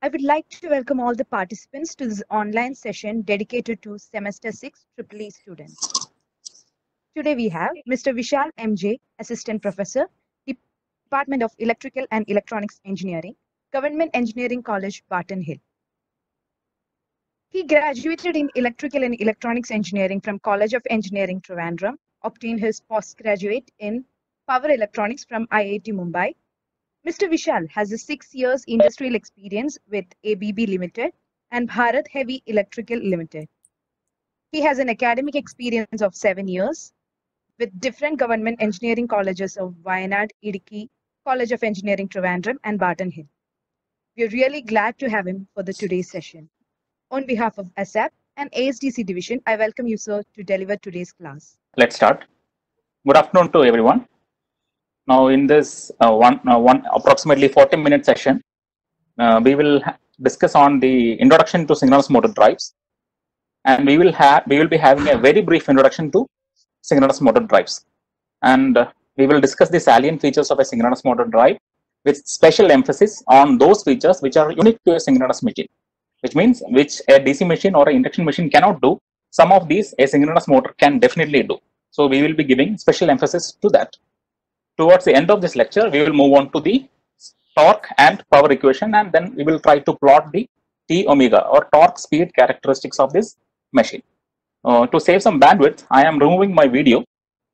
I would like to welcome all the participants to this online session dedicated to Semester 6 EEE students. Today we have Mr. Vishal MJ, Assistant Professor, Department of Electrical and Electronics Engineering, Government Engineering College, Barton Hill. He graduated in Electrical and Electronics Engineering from College of Engineering, Trivandrum, obtained his postgraduate in Power Electronics from IIT Mumbai. Mr. Vishal has a 6 years industrial experience with ABB Limited and Bharat Heavy Electrical Limited. He has an academic experience of 7 years with different government engineering colleges of Wayanad, Idukki, College of Engineering, Trivandrum, and Barton Hill. We are really glad to have him for today's session. On behalf of ASAP and ASDC Division, I welcome you, sir, to deliver today's class. Let's start. Good afternoon to everyone. Now, in this approximately 40-minute session, we will discuss on the introduction to synchronous motor drives, and we will be having a very brief introduction to synchronous motor drives, and we will discuss the salient features of a synchronous motor drive with special emphasis on those features which are unique to a synchronous machine, which means which a DC machine or an induction machine cannot do. Some of these a synchronous motor can definitely do. So we will be giving special emphasis to that. Towards the end of this lecture, we will move on to the torque and power equation, and then we will try to plot the T omega or torque speed characteristics of this machine. To save some bandwidth, I am removing my video.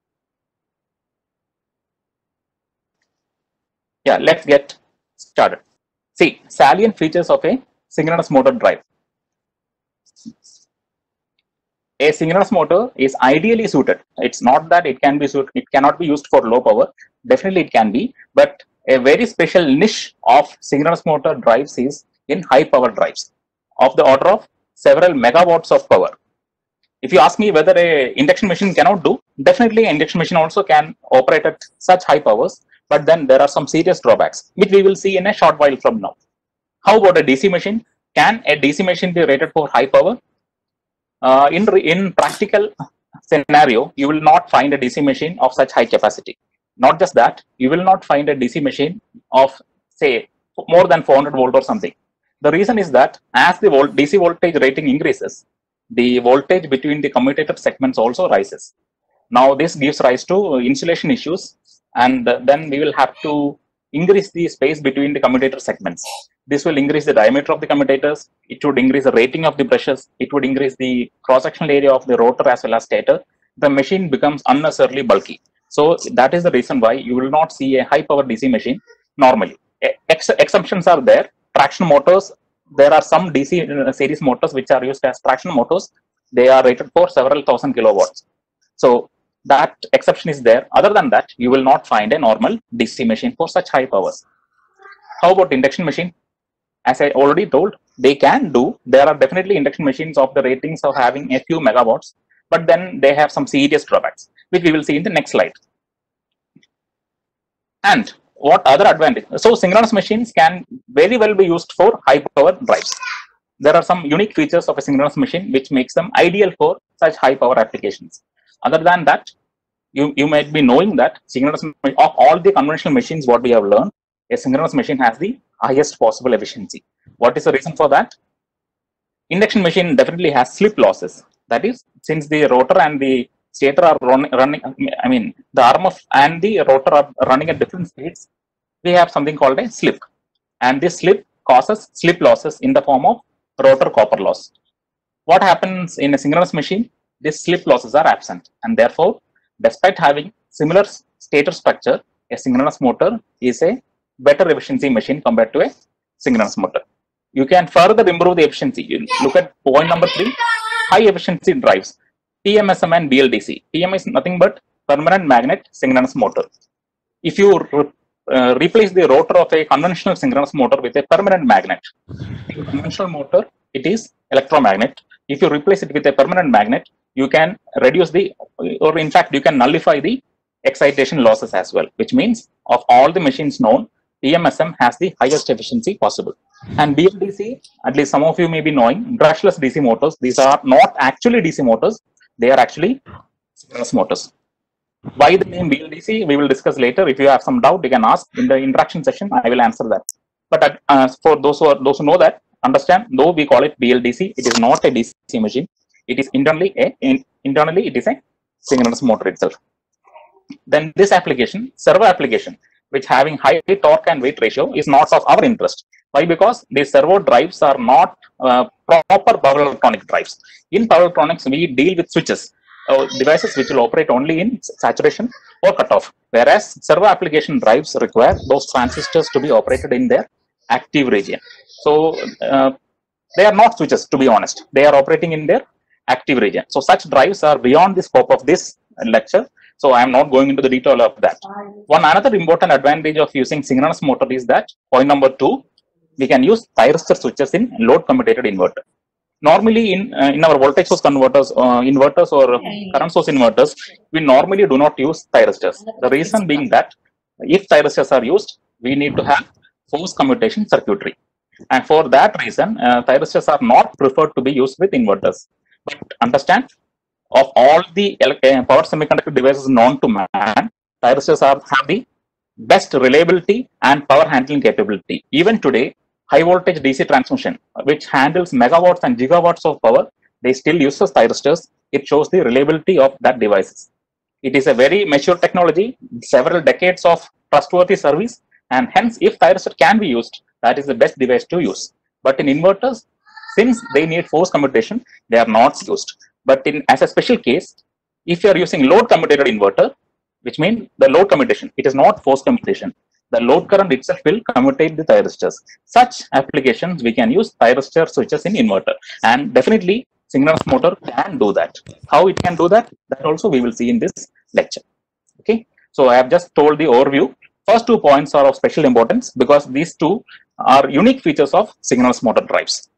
Yeah, let's get started. See, salient features of a synchronous motor drive. A synchronous motor is ideally suited. It's not that it cannot be used for low power. Definitely it can be, but a very special niche of synchronous motor drives is in high power drives of the order of several megawatts of power. If you ask me whether a induction machine cannot do, definitely an induction machine also can operate at such high powers, but then there are some serious drawbacks, which we will see in a short while from now. How about a DC machine? Can a DC machine be rated for high power? In practical scenario, you will not find a DC machine of such high capacity. Not just that, you will not find a DC machine of, say, more than 400 volt or something. The reason is that as the DC voltage rating increases, the voltage between the commutator segments also rises. Now this gives rise to insulation issues, and then we will have to increase the space between the commutator segments. This will increase the diameter of the commutators. It would increase the rating of the brushes. It would increase the cross-sectional area of the rotor as well as stator. The machine becomes unnecessarily bulky. So that is the reason why you will not see a high-power DC machine normally. Exceptions are there. Traction motors, there are some DC series motors which are used as traction motors. They are rated for several thousand kilowatts. So that exception is there. Other than that, you will not find a normal DC machine for such high powers. How about induction machine? As I already told, they can do. There are definitely induction machines of the ratings of having a few megawatts, but then they have some serious drawbacks, which we will see in the next slide. And what other advantage? So synchronous machines can very well be used for high power drives. There are some unique features of a synchronous machine which makes them ideal for such high power applications. Other than that, you might be knowing that synchronous of all the conventional machines, what we have learned, a synchronous machine has the highest possible efficiency. What is the reason for that? Induction machine definitely has slip losses. That is, since the rotor and the stator are running, I mean, the arm and the rotor are running at different speeds, we have something called a slip. And this slip causes slip losses in the form of rotor copper loss. What happens in a synchronous machine? These slip losses are absent. And therefore, despite having similar stator structure, a synchronous motor is a better efficiency machine compared to a synchronous motor. You can further improve the efficiency. You look at point number 3, high efficiency drives, PMSM and BLDC. PM is nothing but permanent magnet synchronous motor. If you replace the rotor of a conventional synchronous motor with a permanent magnet, in conventional motor, it is electromagnet. If you replace it with a permanent magnet, you can reduce the, or in fact, you can nullify the excitation losses as well, which means of all the machines known, PMSM has the highest efficiency possible. And BLDC, at least some of you may be knowing, brushless DC motors. These are not actually DC motors. They are actually synchronous motors. Why the name BLDC? We will discuss later. If you have some doubt, you can ask in the interaction session. I will answer that. But for those who know that, understand, though we call it BLDC, it is not a DC machine. It is internally it is a synchronous motor itself. Then this application, servo application, which having high torque and weight ratio, is not of our interest. Why? Because these servo drives are not proper power electronic drives. In power electronics, we deal with switches, devices which will operate only in saturation or cutoff. Whereas servo application drives require those transistors to be operated in their active region. So they are not switches, to be honest. They are operating in their active region. So such drives are beyond the scope of this lecture. So I am not going into the detail of that. One another important advantage of using synchronous motor is that, point number 2, we can use thyristor switches in load commutated inverter. Normally in our voltage source converters, inverters or current source inverters, we normally do not use thyristors. The reason being that if thyristors are used, we need to have force commutation circuitry. And for that reason, thyristors are not preferred to be used with inverters. But understand, of all the power semiconductor devices known to man, thyristors have the best reliability and power handling capability. Even today, high voltage DC transmission, which handles megawatts and gigawatts of power, they still use thyristors. It shows the reliability of that devices. It is a very mature technology, several decades of trustworthy service, and hence if thyristor can be used, that is the best device to use. But in inverters, since they need force commutation, they are not used. But as a special case, if you are using load commutated inverter, which means the load commutation, it is not force commutation. The load current itself will commutate the thyristors. Such applications, we can use thyristor switches in inverter. And definitely, synchronous motor can do that. How it can do that? That also we will see in this lecture. Okay. So I have just told the overview. First 2 points are of special importance because these two are unique features of synchronous motor drives.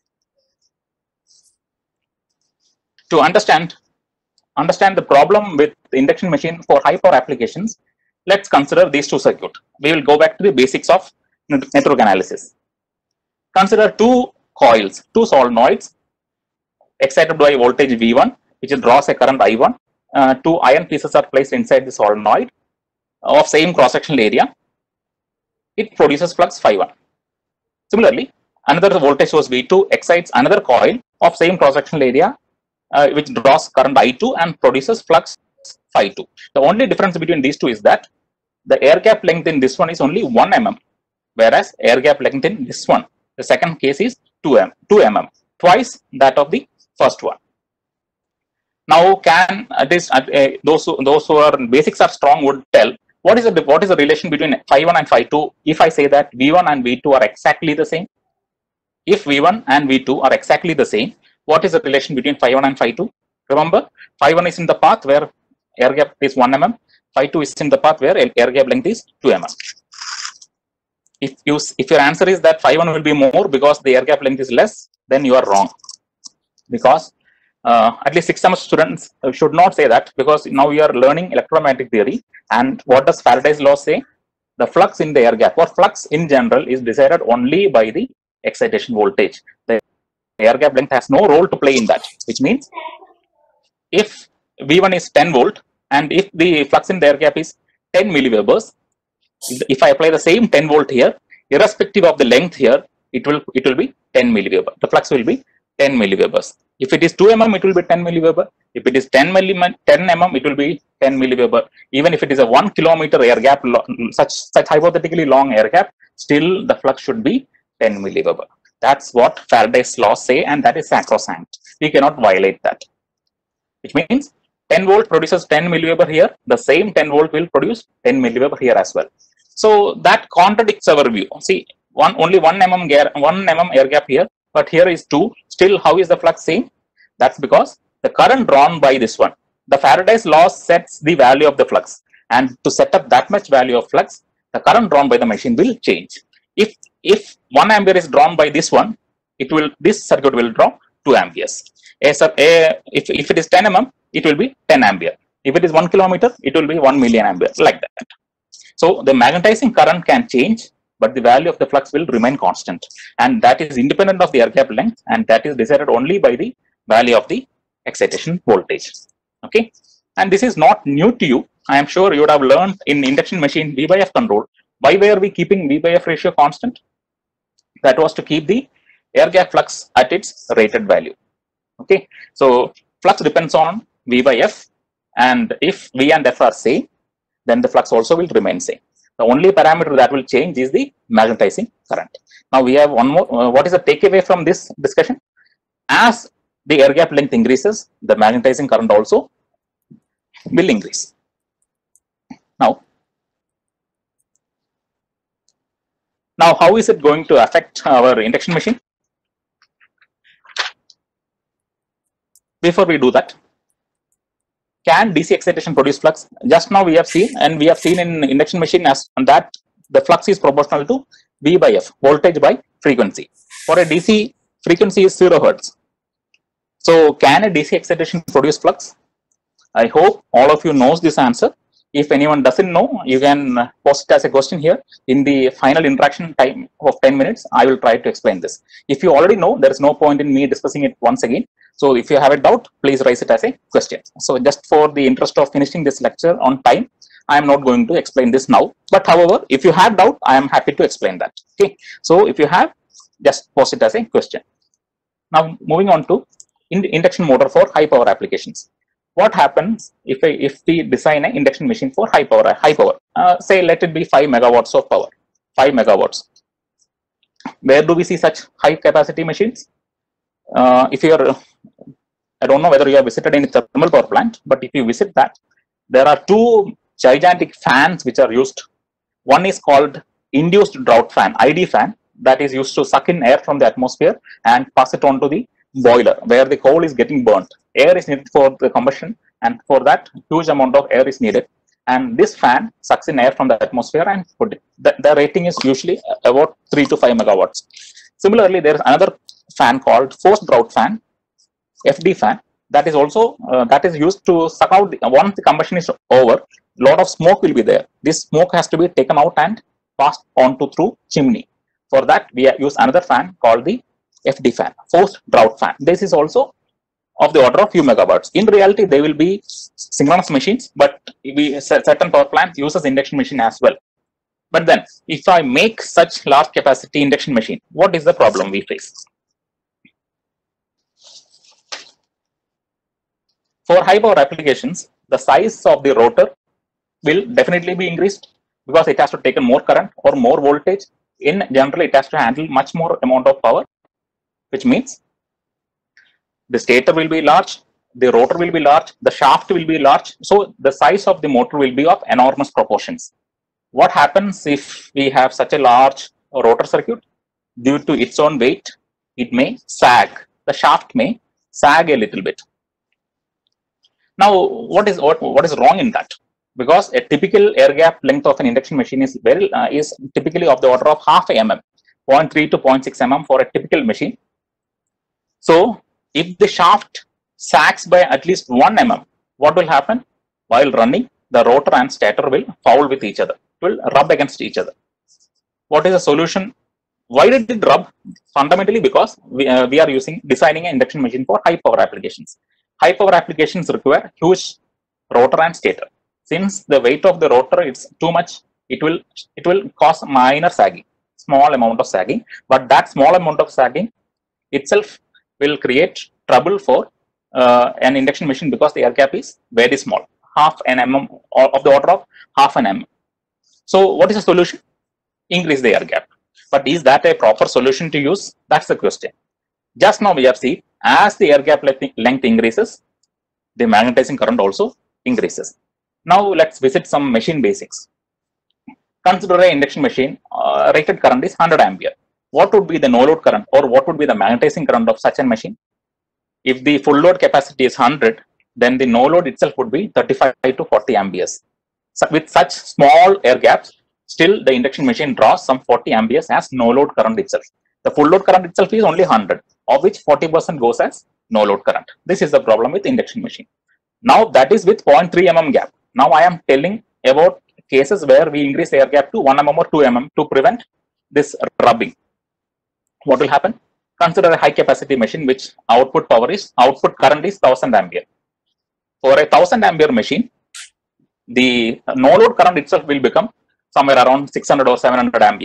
To understand the problem with the induction machine for high power applications, let's consider these two circuits. We will go back to the basics of network analysis. Consider 2 coils, 2 solenoids excited by voltage V1, which draws a current I1. 2 iron pieces are placed inside the solenoid of same cross-sectional area. It produces flux Phi1. Similarly, another voltage source V2 excites another coil of same cross-sectional area, which draws current I2 and produces flux Phi2. The only difference between these two is that the air gap length in this one is only 1 mm, whereas air gap length in this one, the second case, is 2 mm, twice that of the first one. Now, can those who are basics are strong would tell what is the relation between Phi1 and Phi2 if I say that V1 and V2 are exactly the same? If V1 and V2 are exactly the same, what is the relation between Phi1 and Phi2? Remember, Phi1 is in the path where air gap is 1 mm, Phi2 is in the path where air gap length is 2 mm. If your answer is that Phi1 will be more because the air gap length is less, then you are wrong. Because at least 6th semester students should not say that, because now we are learning electromagnetic theory. And what does Faraday's law say? The flux in the air gap, or flux in general, is decided only by the excitation voltage. The air gap length has no role to play in that, which means if V1 is 10 volt and if the flux in the air gap is 10 milliwebers, if I apply the same 10 volt here, irrespective of the length here, it will be 10 milliweber. The flux will be 10 milliwebers. If it is 2 mm, it will be 10 milliweber. If it is 10 mm, it will be 10 milliweber. Even if it is a 1 kilometer air gap, such hypothetically long air gap, still the flux should be 10 milliweber. That's what Faraday's laws say, and that is sacrosanct. We cannot violate that. Which means 10 volt produces 10 milliweber here. The same 10 volt will produce 10 milliweber here as well. So that contradicts our view. See, only 1 mm air gap here, but here is 2. Still, how is the flux same? That's because the current drawn by this one. The Faraday's law sets the value of the flux, and to set up that much value of flux, the current drawn by the machine will change. If 1 ampere is drawn by this one, this circuit will draw 2 amperes. If it is 10 mm, it will be 10 ampere. If it is 1 kilometer, it will be 1 million ampere, like that. So the magnetizing current can change, but the value of the flux will remain constant, and that is independent of the air gap length, and that is decided only by the value of the excitation voltage. Okay, and this is not new to you. I am sure you would have learned in induction machine V by F control. Why were we keeping V by F ratio constant? That was to keep the air gap flux at its rated value. Okay, so flux depends on V by F, and if V and F are same, then the flux also will remain same. The only parameter that will change is the magnetizing current. Now we have one more. What is the takeaway from this discussion? As the air gap length increases, the magnetizing current also will increase. Now how is it going to affect our induction machine? Before we do that, can DC excitation produce flux? Just now we have seen, and we have seen in induction machine as that the flux is proportional to V by F, voltage by frequency. For a DC, frequency is 0 Hertz. So can a DC excitation produce flux? I hope all of you knows this answer. If anyone doesn't know, you can post it as a question here. In the final interaction time of 10 minutes, I will try to explain this. If you already know, there is no point in me discussing it once again. So if you have a doubt, please raise it as a question. So just for the interest of finishing this lecture on time, I am not going to explain this now. But however, if you have doubt, I am happy to explain that. Okay. So if you have, just post it as a question. Now moving on to induction motor for high power applications. What happens if we design an induction machine for high power? Say let it be 5 megawatts of power, 5 megawatts. Where do we see such high capacity machines? If you are, I don't know whether you have visited any thermal power plant, but if you visit that, there are two gigantic fans which are used. One is called induced draught fan, ID fan, that is used to suck in air from the atmosphere and pass it on to the boiler where the coal is getting burnt. Air is needed for the combustion, and for that huge amount of air is needed, and this fan sucks in air from the atmosphere and put it. The rating is usually about 3 to 5 megawatts. Similarly, there is another fan called forced draught fan, FD fan, that is also that is used to suck out once the combustion is over, a lot of smoke will be there. This smoke has to be taken out and passed on to through chimney. For that we use another fan called the FD fan, forced draught fan. This is also of the order of few megawatts. In reality, they will be synchronous machines, but certain power plant uses induction machine as well. But then, if I make such large capacity induction machine, what is the problem we face? For high power applications, the size of the rotor will definitely be increased because it has to take in more current or more voltage. In general, it has to handle much more amount of power, which means the stator will be large, the rotor will be large, the shaft will be large. So the size of the motor will be of enormous proportions. What happens if we have such a large rotor circuit? Due to its own weight, it may sag. The shaft may sag a little bit. Now, what is wrong in that? Because a typical air gap length of an induction machine is typically of the order of half a mm, 0.3 to 0.6 mm for a typical machine. So if the shaft sags by at least 1 mm, what will happen? While running, the rotor and stator will foul with each other, will rub against each other. What is the solution? Why did it rub? Fundamentally because we are designing an induction machine for high power applications. High power applications require huge rotor and stator. Since the weight of the rotor is too much, it will cause minor sagging, small amount of sagging, but that small amount of sagging itself will create trouble for an induction machine because the air gap is very small, half an mm, or of the order of half an mm. So what is the solution? Increase the air gap. But is that a proper solution to use? That's the question. Just now we have seen, as the air gap length increases, the magnetizing current also increases. Now let's visit some machine basics. Consider an induction machine, rated current is 100 ampere. What would be the no load current, or what would be the magnetizing current of such a machine? If the full load capacity is 100, then the no load itself would be 35 to 40 amperes. So with such small air gaps, still the induction machine draws some 40 amperes as no load current itself. The full load current itself is only 100, of which 40% goes as no load current. This is the problem with induction machine. Now that is with 0.3 mm gap. Now I am telling about cases where we increase the air gap to 1 mm or 2 mm to prevent this rubbing. What will happen? Consider a high capacity machine which output current is 1000 ampere. For a 1000 ampere machine, the no load current itself will become somewhere around 600 or 700 amperes.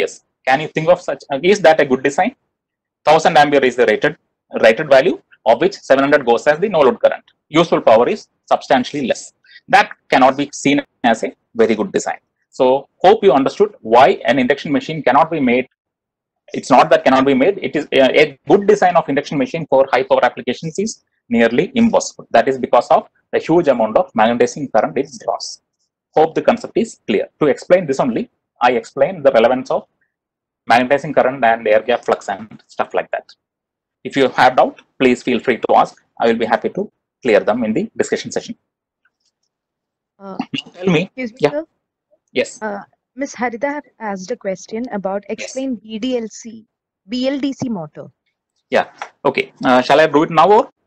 Can you think of such? Is that a good design? 1000 ampere is the rated value, of which 700 goes as the no load current. Useful power is substantially less. That cannot be seen as a very good design. So hope you understood why an induction machine cannot be made. It's not that cannot be made. It is a good design of induction machine for high power applications is nearly impossible. That is because of the huge amount of magnetizing current it draws. Hope the concept is clear. To explain this only, I explained the relevance of magnetizing current and air gap flux and stuff like that. If you have doubt, please feel free to ask. I will be happy to clear them in the discussion session. Tell me. Excuse me, Yeah. sir. Yes. Ms. Harita have asked a question about explain BLDC motor. Yeah. Okay. Shall I do it now or?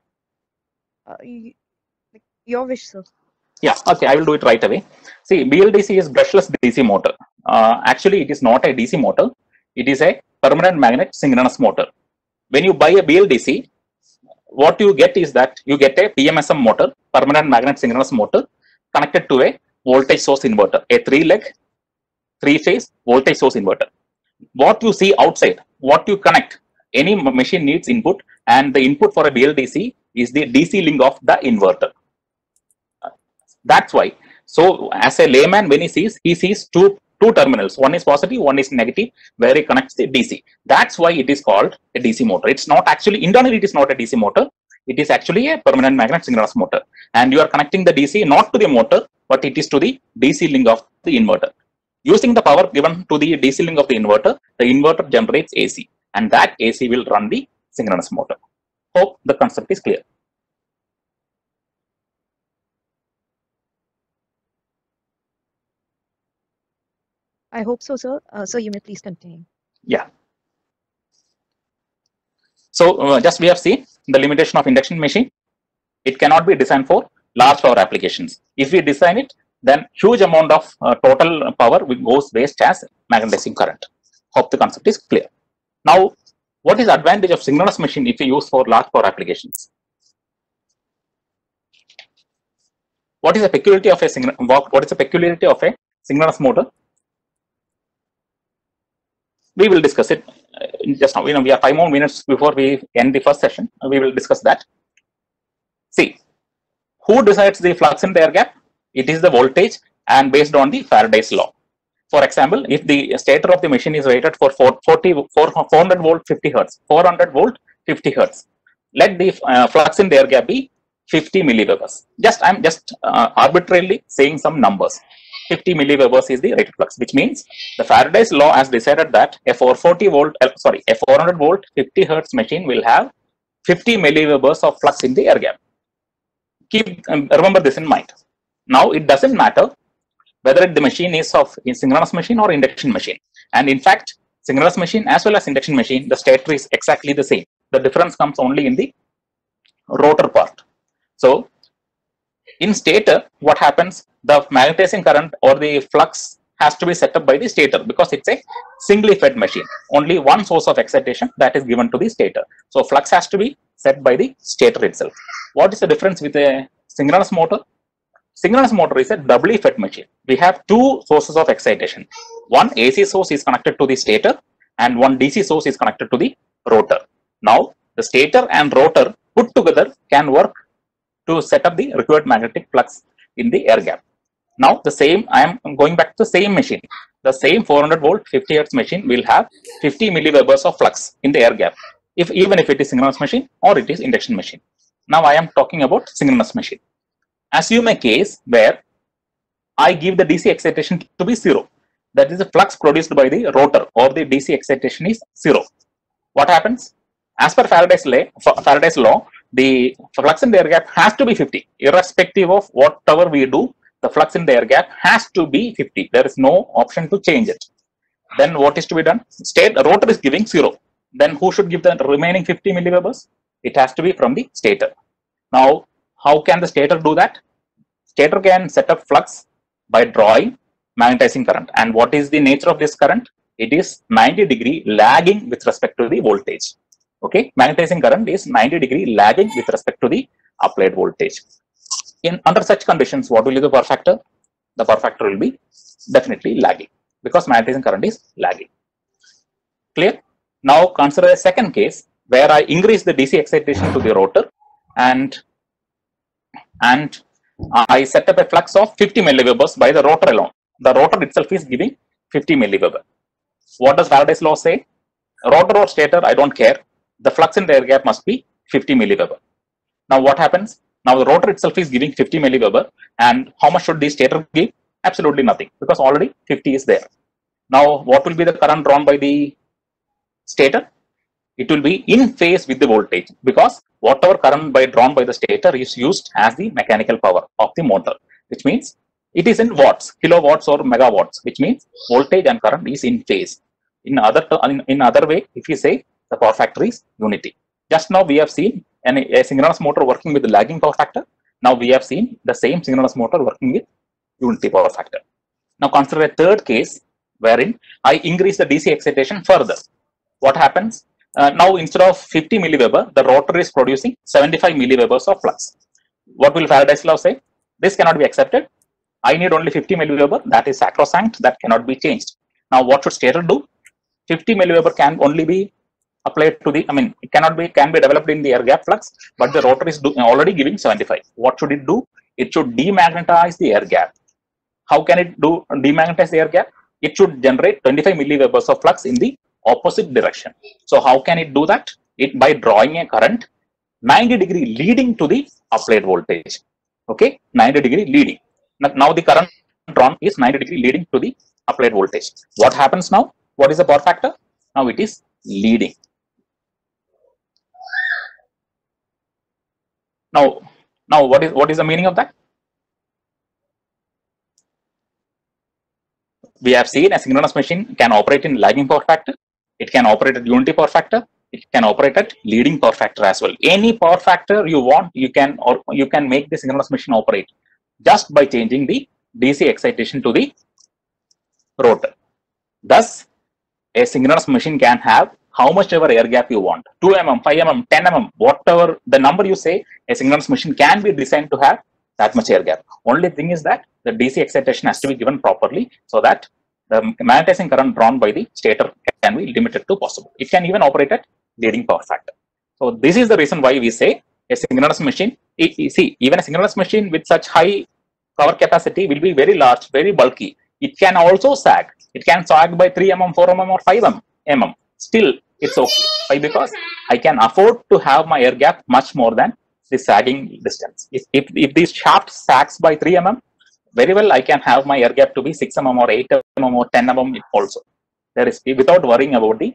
Your wish, sir. Yeah. Okay. I will do it right away. See, BLDC is brushless DC motor. Actually, it is not a DC motor. It is a permanent magnet synchronous motor. When you buy a BLDC, what you get is that you get a PMSM motor, permanent magnet synchronous motor, connected to a voltage source inverter, a 3-leg, 3-phase voltage source inverter. What you see outside, what you connect, any machine needs input, and the input for a BLDC is the DC link of the inverter. That's why. So, as a layman, when he sees two terminals. One is positive, one is negative, where he connects the DC. That's why it is called a DC motor. It's not actually, internally it is not a DC motor. It is actually a permanent magnet synchronous motor. And you are connecting the DC not to the motor, but it is to the DC link of the inverter. Using the power given to the DC link of the inverter generates AC. And that AC will run the synchronous motor. Hope the concept is clear. I hope so, sir. So you may please continue. Yeah. So just we have seen the limitation of induction machine. It cannot be designed for large power applications. If we design it, then huge amount of total power goes waste as magnetizing current. Hope the concept is clear. Now, what is the advantage of synchronous machine if you use for large power applications? What is the peculiarity of a synchronous motor? We will discuss it just now. We have 5 more minutes before we end the first session. We will discuss that. See, who decides the flux in the air gap? It is the voltage and based on the Faraday's law. For example, if the stator of the machine is rated for 400 volt 50 hertz, 400 volt 50 hertz, let the flux in the air gap be 50 milliwebers. I'm just arbitrarily saying some numbers. 50 milliwebers is the rated flux, which means the Faraday's law has decided that a 400 volt 50 hertz machine will have 50 milliwebers of flux in the air gap. Remember this in mind. Now it doesn't matter whether the machine is of a synchronous machine or induction machine. And in fact, synchronous machine as well as induction machine, the stator is exactly the same. The difference comes only in the rotor part. So in stator, what happens? The magnetizing current or the flux has to be set up by the stator because it's a singly fed machine. Only one source of excitation that is given to the stator. So flux has to be set by the stator itself. What is the difference with a synchronous motor? Synchronous motor is a doubly fed machine. We have 2 sources of excitation. One AC source is connected to the stator and one DC source is connected to the rotor. Now, the stator and rotor put together can work to set up the required magnetic flux in the air gap. Now, the same, I am going back to the same machine. The same 400 volt 50 hertz machine will have 50 milliwebers of flux in the air gap, even if it is synchronous machine or it is induction machine. Now, I am talking about synchronous machine. Assume a case where I give the DC excitation to be 0. That is the flux produced by the rotor or the DC excitation is 0. What happens? As per Faraday's law, the flux in the air gap has to be 50. Irrespective of whatever we do, the flux in the air gap has to be 50. There is no option to change it. Then what is to be done? Rotor is giving 0. Then who should give the remaining 50 milliwebers? It has to be from the stator. Now, how can the stator do that? Stator can set up flux by drawing magnetizing current. And what is the nature of this current? It is 90-degree lagging with respect to the voltage. Okay, magnetizing current is 90-degree lagging with respect to the applied voltage. Under such conditions, what will be the power factor? The power factor will be definitely lagging because magnetizing current is lagging. Clear? Now consider a second case where I increase the DC excitation to the rotor and I set up a flux of 50 milliwebers by the rotor alone. The rotor itself is giving 50 milliweber. What does Faraday's law say? Rotor or stator, I don't care. The flux in the air gap must be 50 milliweber. Now what happens? Now the rotor itself is giving 50 milliweber, and how much should the stator give? Absolutely nothing, because already 50 is there. Now what will be the current drawn by the stator? It will be in phase with the voltage, because whatever current drawn by the stator is used as the mechanical power of the motor, which means it is in watts, kilowatts or megawatts, which means voltage and current is in phase. In other way, if you say the power factor is unity. Just now we have seen a synchronous motor working with the lagging power factor. Now we have seen the same synchronous motor working with unity power factor. Now consider a third case wherein I increase the DC excitation further. What happens? Now instead of 50 milliweber, the rotor is producing 75 milliwebers of flux. What will Faraday's law say? This cannot be accepted. I need only 50 milliweber. That is sacrosanct. That cannot be changed. Now what should stator do? 50 milliweber can only be applied to the, it can be developed in the air gap flux, but the rotor is already giving 75. What should it do? It should demagnetize the air gap. How can it do demagnetize the air gap? It should generate 25 milliwebers of flux in the opposite direction. So how can it do that? It by drawing a current 90 degree leading to the applied voltage. Okay, 90 degree leading. Now the current drawn is 90 degree leading to the applied voltage. What happens now? What is the power factor? Now it is leading. Now what is the meaning of that? We have seen a synchronous machine can operate in lagging power factor. It can operate at unity power factor. It can operate at leading power factor as well. Any power factor you want, you can make the synchronous machine operate just by changing the DC excitation to the rotor. Thus, a synchronous machine can have how much ever air gap you want, 2 mm, 5 mm, 10 mm, whatever the number you say, a synchronous machine can be designed to have that much air gap. Only thing is that the DC excitation has to be given properly so that the magnetizing current drawn by the stator can be limited to possible. It can even operate at leading power factor. So this is the reason why we say a synchronous machine, see, even a synchronous machine with such high power capacity will be very large, very bulky. It can also sag. It can sag by 3 mm, 4 mm or 5 mm. Still, it's okay. Why? Because I can afford to have my air gap much more than the sagging distance. If this shaft sags by 3 mm, very well I can have my air gap to be 6 mm or 8 mm or 10 mm also. There is without worrying about the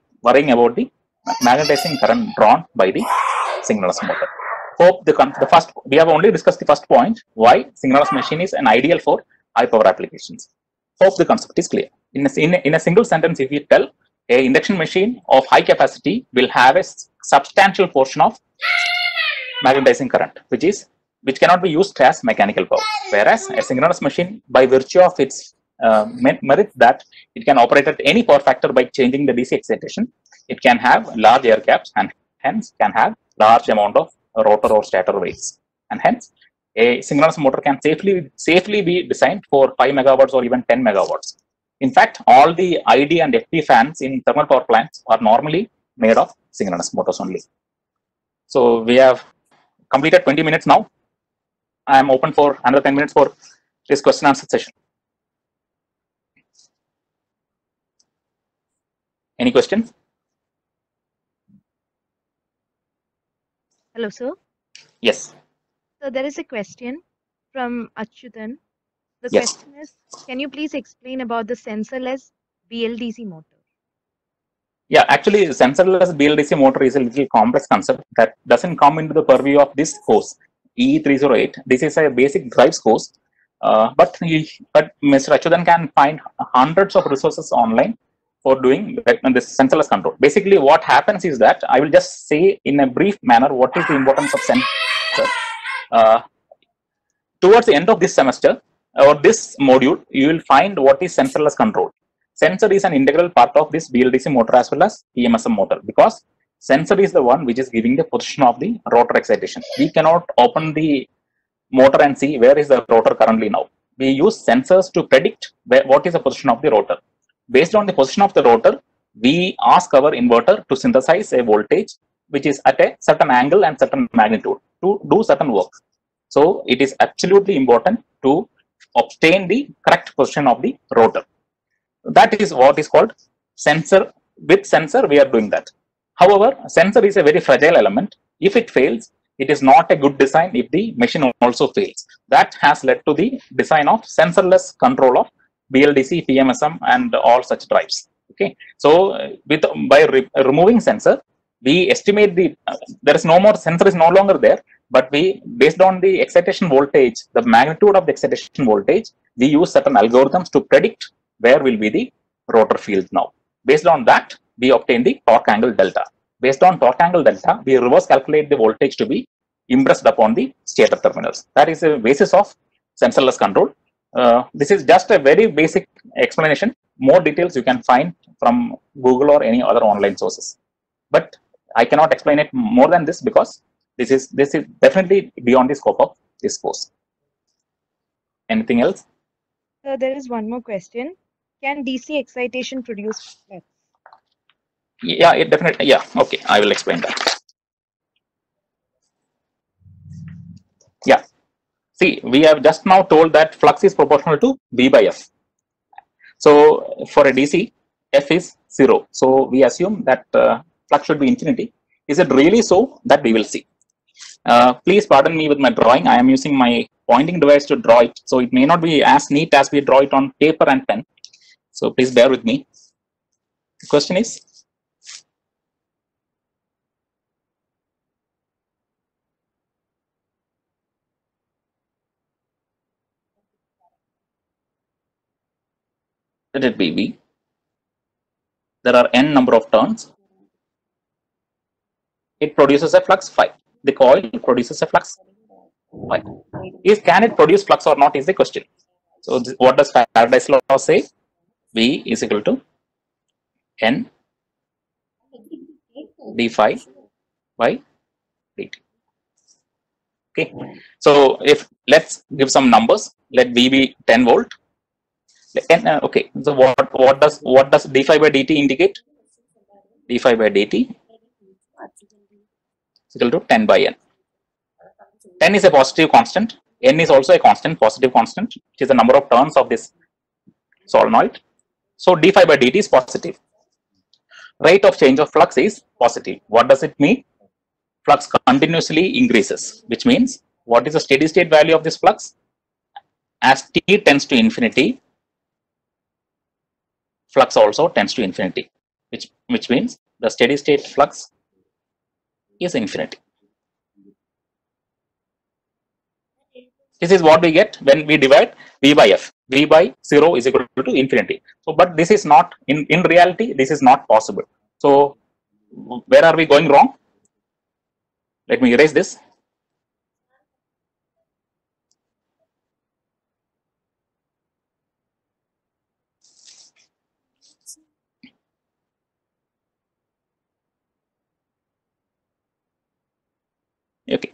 magnetizing current drawn by the synchronous motor. Hope we have only discussed the first point, why synchronous machine is an ideal for high power applications. Hope the concept is clear. In a single sentence, if you tell, a induction machine of high capacity will have a substantial portion of magnetizing current, which cannot be used as mechanical power. Whereas a synchronous machine, by virtue of its merit that it can operate at any power factor by changing the DC excitation, it can have large air gaps and hence can have large amount of rotor or stator weights, and hence a synchronous motor can safely be designed for 5 megawatts or even 10 megawatts. In fact, all the ID and FT fans in thermal power plants are normally made of synchronous motors only. So we have completed 20 minutes now. I am open for another 10 minutes for this question answer session. Any questions? Hello, sir. Yes. So there is a question from Achyutan. The Yes. question is, can you please explain about the sensorless BLDC motor? Yeah, actually, sensorless BLDC motor is a little complex concept that doesn't come into the purview of this course, EE308. This is a basic drives course, but Mr. Achyutan can find hundreds of resources online for doing this sensorless control. Basically, what happens is that I will just say in a brief manner what is the importance of sensor. Towards the end of this semester or this module, you will find what is sensorless control. Sensor is an integral part of this BLDC motor as well as PMSM motor, because sensor is the one which is giving the position of the rotor excitation. We cannot open the motor and see where is the rotor currently now. We use sensors to predict what is the position of the rotor. Based on the position of the rotor, we ask our inverter to synthesize a voltage which is at a certain angle and certain magnitude to do certain work. So it is absolutely important to obtain the correct position of the rotor. That is what is called sensor. With sensor, we are doing that. However, sensor is a very fragile element. If it fails, it is not a good design if the machine also fails. That has led to the design of sensorless control of BLDC, PMSM, and all such drives. Okay, so by removing sensor, we estimate there is no more sensor is no longer there, but we, based on the excitation voltage, the magnitude of the excitation voltage, we use certain algorithms to predict where will be the rotor field now. Based on that, we obtain the torque angle delta. Based on torque angle delta, we reverse calculate the voltage to be impressed upon the stator terminals. That is the basis of sensorless control. This is just a very basic explanation. More details you can find from Google or any other online sources. But I cannot explain it more than this because this is definitely beyond the scope of this course. Anything else? There is one more question. Can DC excitation produce flux? Yeah, it definitely. Yeah, okay. I will explain that. Yeah. See, we have just now told that flux is proportional to V by F. So for a DC, F is 0. So we assume that flux should be infinity. Is it really so? That we will see. Please pardon me with my drawing. I am using my pointing device to draw it. So it may not be as neat as we draw it on paper and pen. So please bear with me. The question is, let it be V. There are n number of turns. It produces a flux phi. The coil produces a flux phi. Can it produce flux or not is the question. So what does Faraday's law say? V is equal to N d phi by dt. Okay. So if let's give some numbers. Let V be 10 volt. Okay. So what does d phi by dt indicate? D phi by dt is equal to 10 by N. 10 is a positive constant. N is also a constant, positive constant, which is the number of turns of this solenoid. So d phi by dt is positive. Rate of change of flux is positive. What does it mean? Flux continuously increases, which means what is the steady state value of this flux? As t tends to infinity, flux also tends to infinity, which means the steady state flux is infinity. This is what we get when we divide V by F. V by 0 is equal to infinity. So, but this is not, in reality, this is not possible. So, where are we going wrong? Let me erase this. Okay.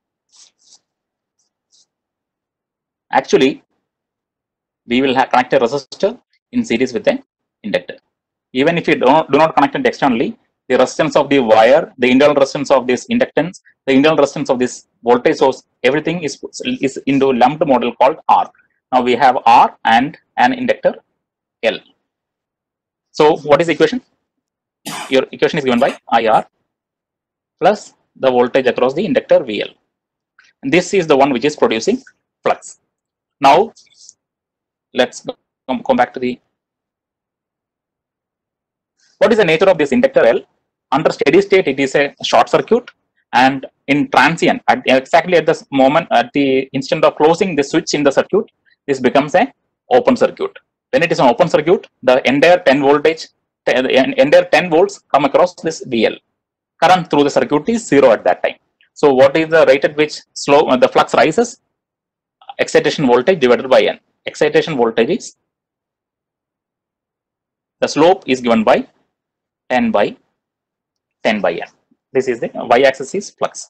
Actually, we will have connect a resistor in series with an inductor. Even if you do not connect it externally, the resistance of the wire, the internal resistance of this inductance, the internal resistance of this voltage source, everything is into lumped model called R. Now we have R and an inductor L. So what is the equation? Your equation is given by IR plus the voltage across the inductor VL. And this is the one which is producing flux. Now let's come back to the, what is the nature of this inductor L? Under steady state, it is a short circuit, and in transient, exactly at this moment, at the instant of closing the switch in the circuit, this becomes an open circuit. When it is an open circuit, the entire 10 volts come across this VL. Current through the circuit is 0 at that time. So what is the rate at which the flux rises? Excitation voltage divided by N. Excitation voltage is, the slope is given by 10 by N. This is the y-axis is flux.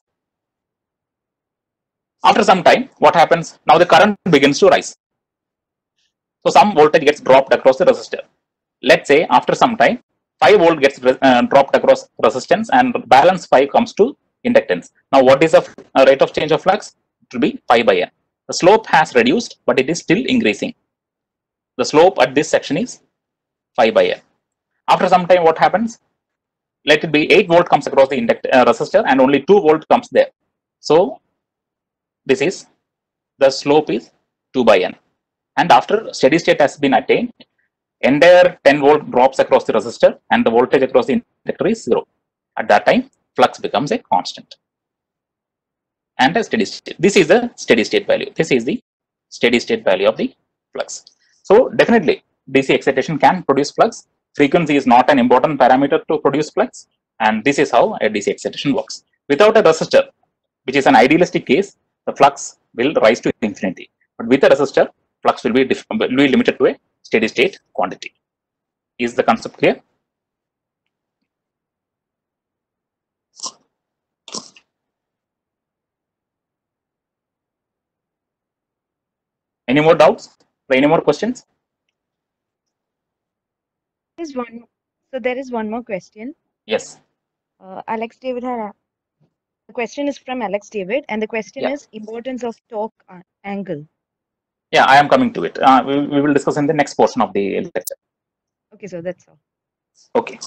After some time, what happens? Now the current begins to rise. So some voltage gets dropped across the resistor. Let's say after some time, 5 volt gets dropped across resistance and balance 5 comes to inductance. Now what is the rate of change of flux? It will be 5 by n. The slope has reduced, but it is still increasing. The slope at this section is 5 by n. After some time, what happens? Let it be 8 volt comes across the resistor and only 2 volt comes there. So this is, the slope is 2 by n. And after steady state has been attained, entire 10 volt drops across the resistor and the voltage across the inductor is 0. At that time, flux becomes a constant. And a steady state. This is the steady state value. This is the steady state value of the flux. So definitely DC excitation can produce flux. Frequency is not an important parameter to produce flux, and this is how a DC excitation works. Without a resistor, which is an idealistic case, the flux will rise to infinity. But with a resistor, flux will be limited to a steady state quantity. Is the concept clear? Any more doubts? Any more questions? There is one more question. Yes. Alex David had the question is from Alex David, and the question is importance of torque angle. Yeah, I am coming to it. We will discuss in the next portion of the lecture. Okay, so that's all. Okay.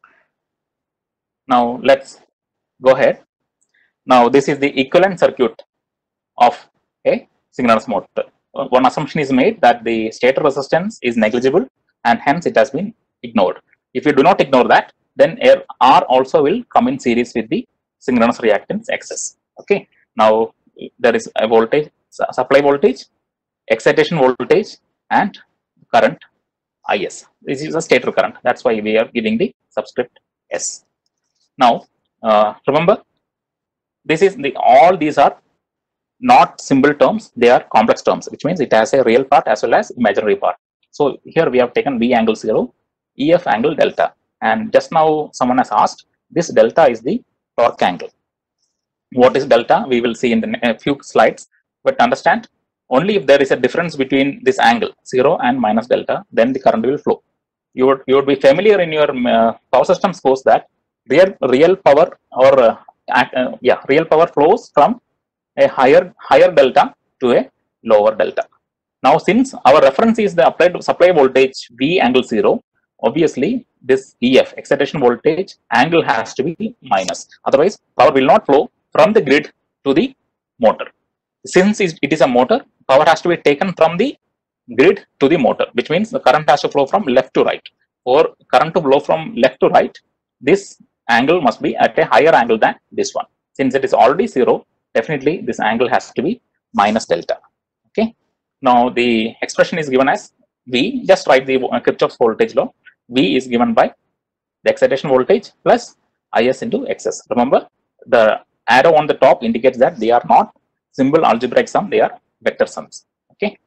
Now let's go ahead. Now this is the equivalent circuit of a synchronous motor. One assumption is made that the stator resistance is negligible and hence it has been ignored. If you do not ignore that, then R also will come in series with the synchronous reactance XS. Okay. Now there is a voltage, supply voltage, excitation voltage, and current IS. This is a stator current. That's why we are giving the subscript S. Now remember, this is all these are not symbol terms, they are complex terms, which means it has a real part as well as imaginary part. So here we have taken V angle 0, EF angle delta, and just now someone has asked, this delta is the torque angle. What is delta? We will see in a few slides, but understand, only if there is a difference between this angle 0 and minus delta, then the current will flow. You would be familiar in your power systems course that real power or real power flows from a higher delta to a lower delta. Now, since our reference is the applied supply voltage V angle 0, obviously this EF, excitation voltage angle, has to be minus. Otherwise, power will not flow from the grid to the motor. Since it is a motor, power has to be taken from the grid to the motor, which means the current has to flow from left to right. For current to flow from left to right, this angle must be at a higher angle than this one. Since it is already 0, definitely this angle has to be minus delta. Okay. Now the expression is given as V. Just write the Kirchhoff's voltage law. V is given by the excitation voltage plus IS into XS. Remember, the arrow on the top indicates that they are not simple algebraic sum, they are vector sums. Okay.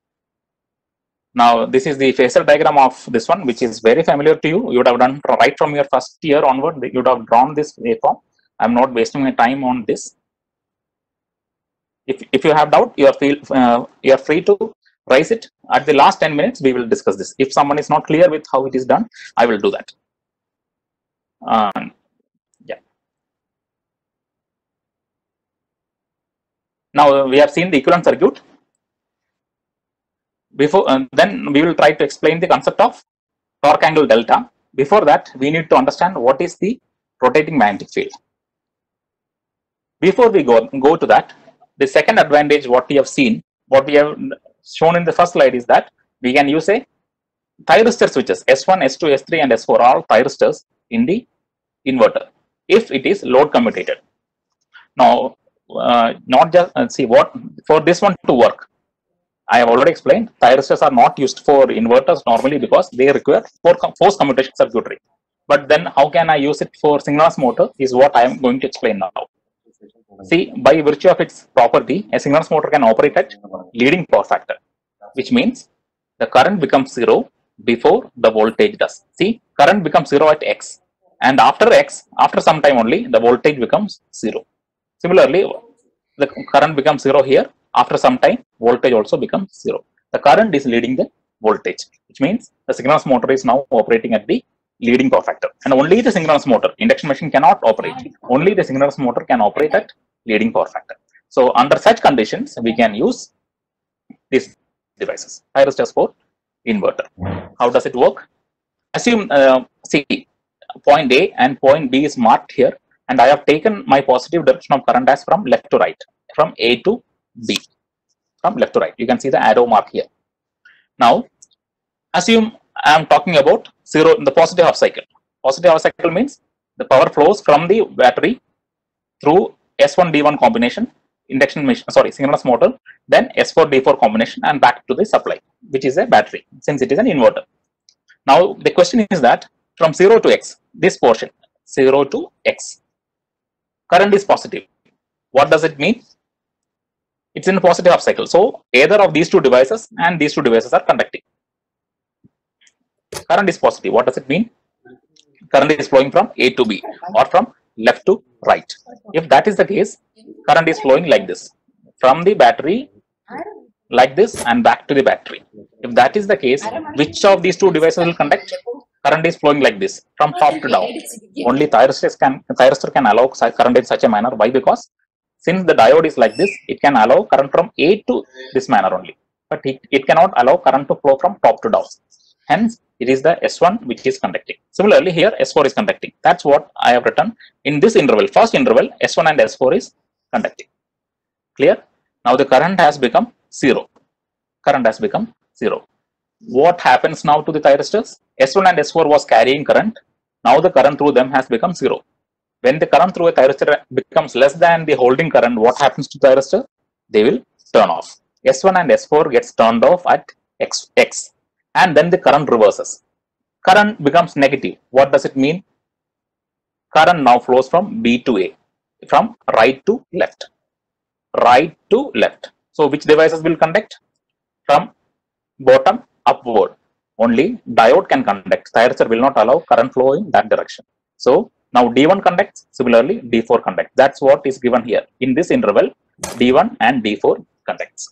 Now this is the phasor diagram of this one, which is very familiar to you. You would have done right from your first year onward. You would have drawn this waveform. I am not wasting my time on this. If you have doubt, you are free to raise it. At the last 10 minutes, we will discuss this. If someone is not clear with how it is done, I will do that. Yeah. Now we have seen the equivalent circuit. Before then we will try to explain the concept of torque angle delta. Before that, we need to understand what is the rotating magnetic field. Before we go to that, the second advantage what we have seen, what we have shown in the first slide, is that we can use a thyristor switches S1, S2, S3 and S4 are all thyristors in the inverter if it is load commutated. Now not just see what for this one to work, I have already explained thyristors are not used for inverters normally because they require force commutation circuitry. But then how can I use it for synchronous motor is what I am going to explain now. See, by virtue of its property, a synchronous motor can operate at leading power factor, which means the current becomes 0 before the voltage does. See, current becomes 0 at X, and after X, after some time only, the voltage becomes 0. Similarly, the current becomes 0 here. After some time, voltage also becomes 0. The current is leading the voltage, which means the synchronous motor is now operating at the leading power factor. And only the synchronous motor, induction machine cannot operate. Only the synchronous motor can operate at leading power factor. So under such conditions, we can use these devices, thyristor for inverter. How does it work? Assume, see, point A and point B is marked here, and I have taken my positive direction of current as from left to right, from A to B, from left to right. You can see the arrow mark here. Now, assume I am talking about zero in the positive half cycle. Positive half cycle means the power flows from the battery through S1 D1 combination, induction machine, sorry, synchronous motor, then S4 D4 combination, and back to the supply, which is a battery, since it is an inverter. Now, the question is that from 0 to X, this portion, 0 to X, current is positive. What does it mean? It's in a positive half cycle. So, either of these two devices and these two devices are conducting. Current is positive. What does it mean? Current is flowing from A to B or from left to right. If that is the case, current is flowing like this, from the battery like this and back to the battery. If that is the case, which of these two devices will conduct? Current is flowing like this, from top to down. Only thyristor can allow current in such a manner. Why? Because since the diode is like this, it can allow current from A to this manner only. But it cannot allow current to flow from top to down. Hence, it is the S1 which is conducting. Similarly, here S4 is conducting. That's what I have written in this interval. First interval, S1 and S4 is conducting. Clear? Now the current has become 0. Current has become 0. What happens now to the thyristors? S1 and S4 was carrying current. Now the current through them has become 0. When the current through a thyristor becomes less than the holding current, what happens to thyristor? They will turn off. S1 and S4 gets turned off at X. And then the current reverses. Current becomes negative. What does it mean? Current now flows from B to A, from right to left. Right to left. So which devices will conduct? From bottom upward. Only diode can conduct. Thyristor will not allow current flow in that direction. So now D1 conducts, similarly D4 conducts. That's what is given here. In this interval, D1 and D4 conducts.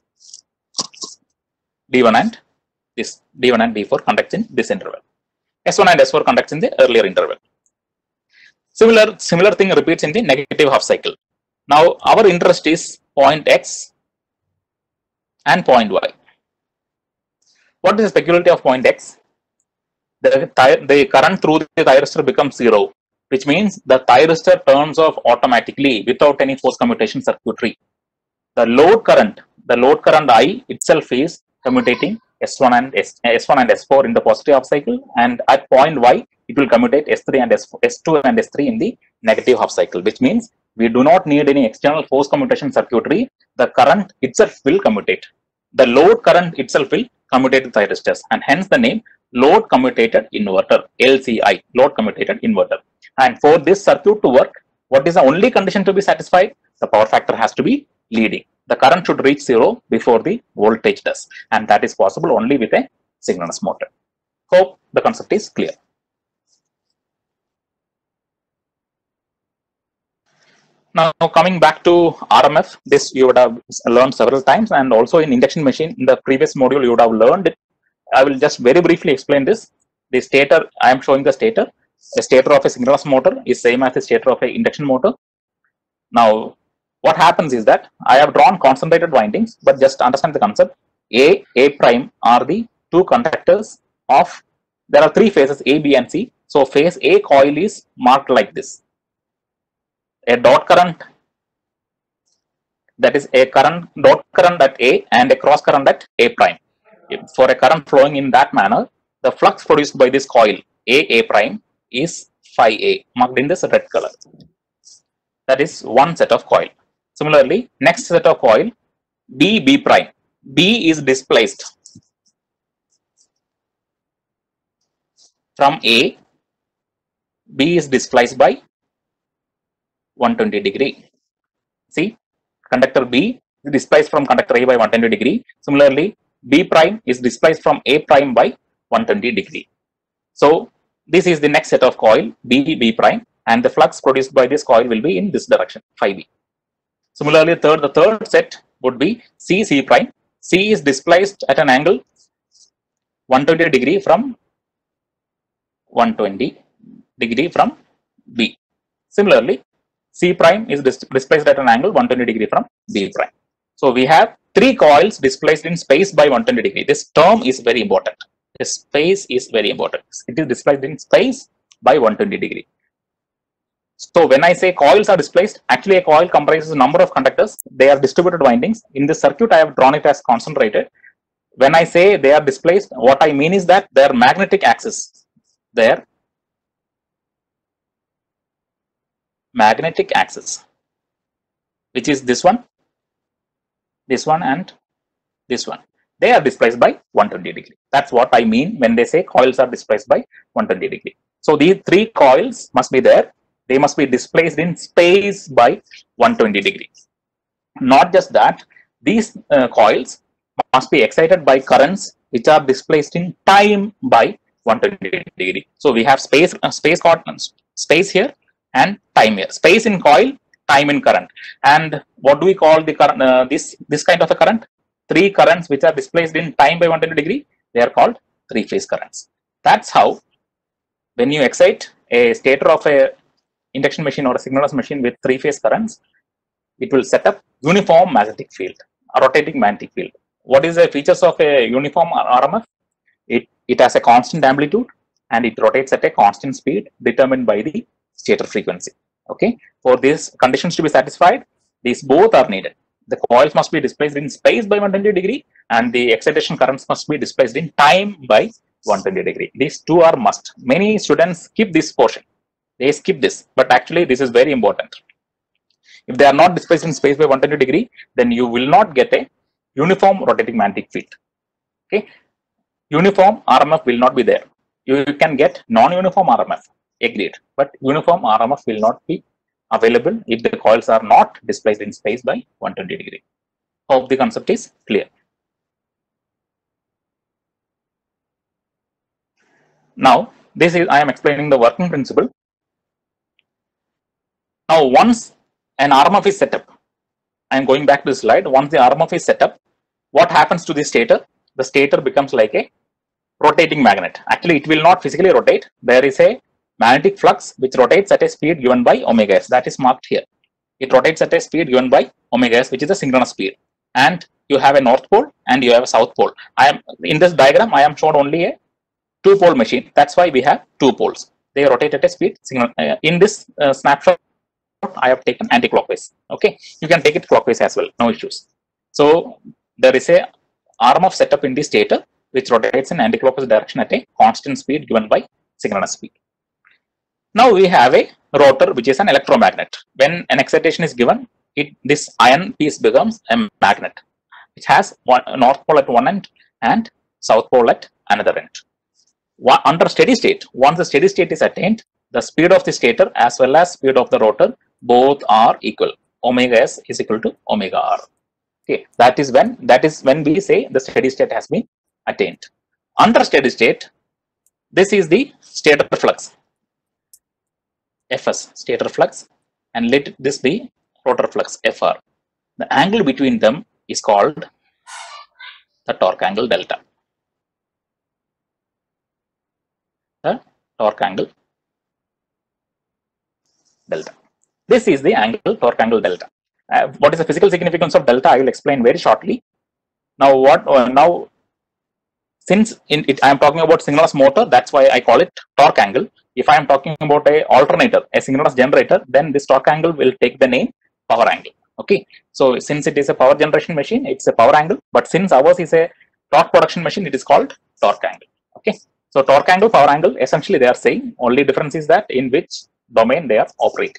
D1 and D4 conducts in this interval. S1 and S4 conducts in the earlier interval. Similar thing repeats in the negative half cycle. Now our interest is point X and point Y. What is the peculiarity of point X? The current through the thyristor becomes 0, which means the thyristor turns off automatically without any force commutation circuitry. The load current I itself is commutating S1 and S4 in the positive half cycle, and at point Y it will commutate S3 and S2 and S3 in the negative half cycle, which means we do not need any external force commutation circuitry. The current itself will commutate. The load current itself will commutate the thyristors, and hence the name load commutated inverter, LCI, load commutated inverter. And for this circuit to work, what is the only condition to be satisfied? The power factor has to be leading. The current should reach 0 before the voltage does, and that is possible only with a synchronous motor. Hope the concept is clear. Now coming back to RMF, this you would have learned several times, and also in induction machine in the previous module you would have learned it. I will just very briefly explain this. The stator, I am showing the stator. The stator of a synchronous motor is same as the stator of an induction motor. Now what happens is that I have drawn concentrated windings, but just understand the concept. A prime are the two conductors of, there are three phases A, B and C. So phase A coil is marked like this. A dot current, that is a dot current at A and a cross current at A prime. For a current flowing in that manner, the flux produced by this coil A prime is phi A, marked in this red color. That is one set of coil. Similarly, next set of coil B prime. B is displaced from A. B is displaced by 120 degree. See, conductor B is displaced from conductor A by 120 degree. Similarly, B prime is displaced from A prime by 120 degree. So this is the next set of coil B prime, and the flux produced by this coil will be in this direction, phi B. Similarly, the third set would be C prime. C is displaced at an angle 120 degree from 120 degree from B. Similarly, C prime is displaced at an angle 120 degree from B prime. So we have 3 coils displaced in space by 120 degree. This term is very important. The space is very important. It is displaced in space by 120 degree. So when I say coils are displaced, actually a coil comprises a number of conductors. They are distributed windings. In this circuit, I have drawn it as concentrated. When I say they are displaced, what I mean is that their magnetic axis, their magnetic axis, which is this one and this one, they are displaced by 120 degree. That's what I mean when they say coils are displaced by 120 degree. So these 3 coils must be there. They must be displaced in space by 120 degrees. Not just that, these coils must be excited by currents which are displaced in time by 120 degree. So we have space here and time here. Space in coil, time in current. And what do we call the current? This kind of a current? 3 currents which are displaced in time by 120 degree. They are called 3-phase currents. That's how when you excite a stator of a induction machine or a synchronous machine with 3-phase currents, it will set up uniform magnetic field, a rotating magnetic field. What is the features of a uniform RMF? It has a constant amplitude and it rotates at a constant speed determined by the stator frequency. Okay, for these conditions to be satisfied, these both are needed. The coils must be displaced in space by 120 degree and the excitation currents must be displaced in time by 120 degree. These 2 are must. Many students skip this portion. They skip this, but actually this is very important. If they are not displaced in space by 120 degree, then you will not get a uniform rotating magnetic field. Okay, uniform RMF will not be there. You can get non-uniform RMF, agreed, but uniform RMF will not be available if the coils are not displaced in space by 120 degree. Hope the concept is clear. Now, I am explaining the working principle. Now, once an RMF is set up, I am going back to the slide. Once the RMF is set up, what happens to the stator? The stator becomes like a rotating magnet. Actually, it will not physically rotate. There is a magnetic flux which rotates at a speed given by omega s. That is marked here. It rotates at a speed given by omega s, which is a synchronous speed. And you have a north pole and you have a south pole. In this diagram, I am shown only a 2-pole machine. That's why we have 2 poles. They rotate at a speed. In this snapshot, I have taken anti-clockwise. Okay, you can take it clockwise as well, no issues. So there is a RMF setup in the stator which rotates in anti-clockwise direction at a constant speed given by synchronous speed. Now we have a rotor which is an electromagnet. When an excitation is given, this iron piece becomes a magnet which has north pole at one end and south pole at another end. Under steady state, once the steady state is attained, the speed of the stator as well as speed of the rotor both are equal. Omega s is equal to omega r. Okay, that is when we say the steady state has been attained. Under steady state, this is the stator flux, Fs, stator flux, and let this be rotor flux, Fr. The angle between them is called the torque angle delta. The torque angle delta. This is the angle, torque angle delta. What is the physical significance of delta? I will explain very shortly. Now, since I am talking about synchronous motor, that's why I call it torque angle. If I am talking about a alternator, a synchronous generator, then this torque angle will take the name power angle. Okay, so since it is a power generation machine, it's a power angle. But since ours is a torque production machine, it is called torque angle. Okay, so torque angle, power angle, essentially they are saying. Only difference is that in which domain they are operating.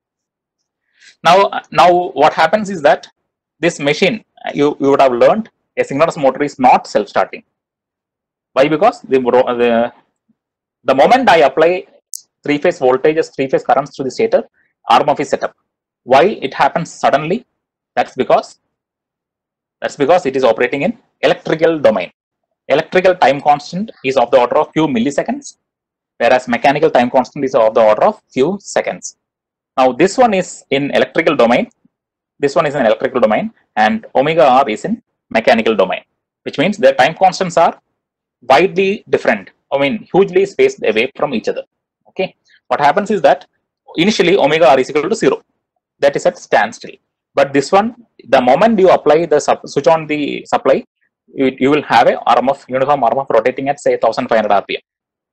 Now what happens is that this machine, you would have learned, a synchronous motor is not self-starting. Why? Because the moment I apply 3-phase voltages, 3-phase currents to the stator, RMF is set up. Why it happens suddenly? That's because it is operating in electrical domain. Electrical time constant is of the order of few milliseconds, whereas mechanical time constant is of the order of few seconds. Now this one is in electrical domain, this one is in electrical domain, and omega r is in mechanical domain, which means their time constants are widely different. hugely spaced away from each other. Okay, what happens is that initially omega r is equal to 0. That is at standstill. But this one, the moment you apply the switch on the supply, you will have a uniform arm of rotating at say 1500 rpm.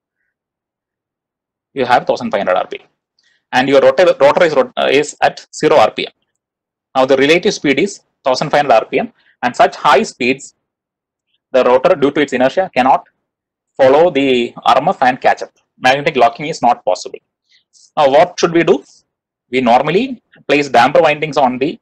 You have 1500 rpm, and your rotor is at 0 rpm. Now the relative speed is 1500 rpm, and such high speeds, the rotor, due to its inertia, cannot follow the RMF and catch up. Magnetic locking is not possible. Now what should we do? We normally place damper windings on the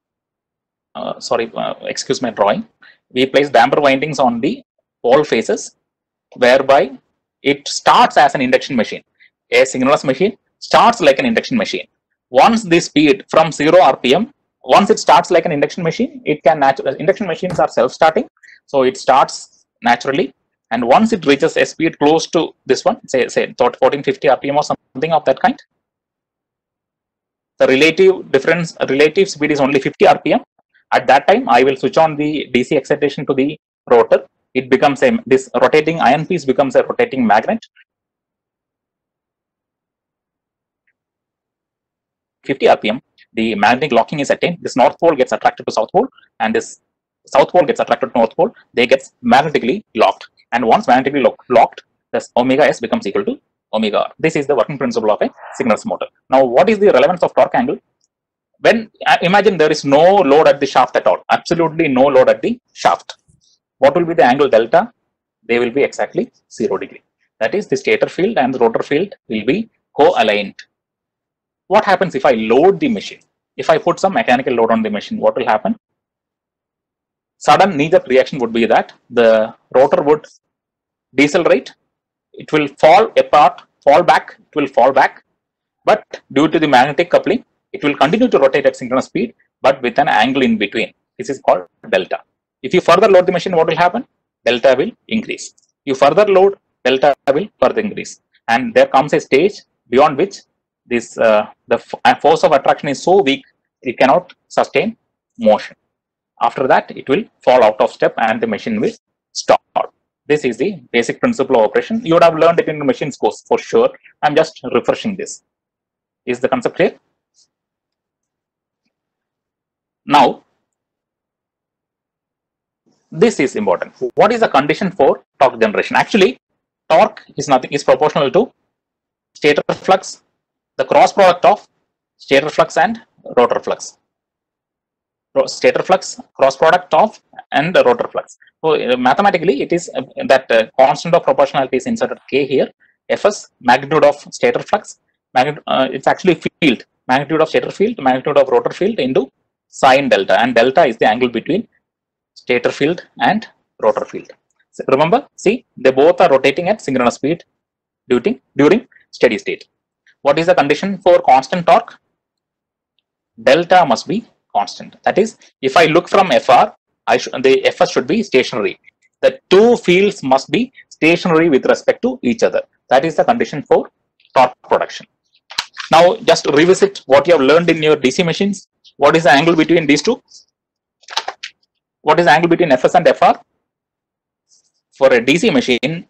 excuse my drawing. We place damper windings on the pole faces, whereby it starts as an induction machine. A synchronous machine starts like an induction machine. Once the speed from 0 rpm, once it starts like an induction machine, it can induction machines are self-starting, so it starts naturally. And once it reaches a speed close to this one, say 1450 rpm or something of that kind, the relative speed is only 50 rpm. At that time, I will switch on the DC excitation to the rotor. It becomes this rotating iron piece becomes a rotating magnet. 50 rpm, the magnetic locking is attained. This north pole gets attracted to south pole, and this south pole gets attracted to north pole. They get magnetically locked, and once magnetically locked, this omega s becomes equal to omega r. This is the working principle of a synchronous motor. Now, what is the relevance of torque angle? When imagine there is no load at the shaft at all, absolutely no load at the shaft. What will be the angle delta? They will be exactly 0 degree. That is, the stator field and the rotor field will be co-aligned. What happens if I load the machine? If I put some mechanical load on the machine, what will happen? Sudden knee-jerk reaction would be that the rotor would decelerate. It will fall apart, fall back. It will fall back. But due to the magnetic coupling, it will continue to rotate at synchronous speed, but with an angle in between. This is called delta. If you further load the machine, what will happen? Delta will increase. You further load, delta will further increase. And there comes a stage beyond which this the force of attraction is so weak, it cannot sustain motion. After that, it will fall out of step and the machine will stop. This is the basic principle of operation. You would have learned it in the machines course for sure. I'm just refreshing this. Is the concept clear? Now, this is important. What is the condition for torque generation? Actually, torque is proportional to stator flux, the cross product of stator flux and rotor flux. Stator flux, cross product of and the rotor flux. So mathematically, it is that constant of proportionality is inserted K here. Fs, magnitude of stator flux, it's actually field, magnitude of stator field, magnitude of rotor field into sine delta, and delta is the angle between stator field and rotor field. So remember, see, they both are rotating at synchronous speed during steady state. What is the condition for constant torque? Delta must be constant. That is, if I look from FR, the Fs should be stationary. The two fields must be stationary with respect to each other. That is the condition for torque production. Now, just revisit what you have learned in your DC machines. What is the angle between these two? What is the angle between Fs and Fr? For a DC machine,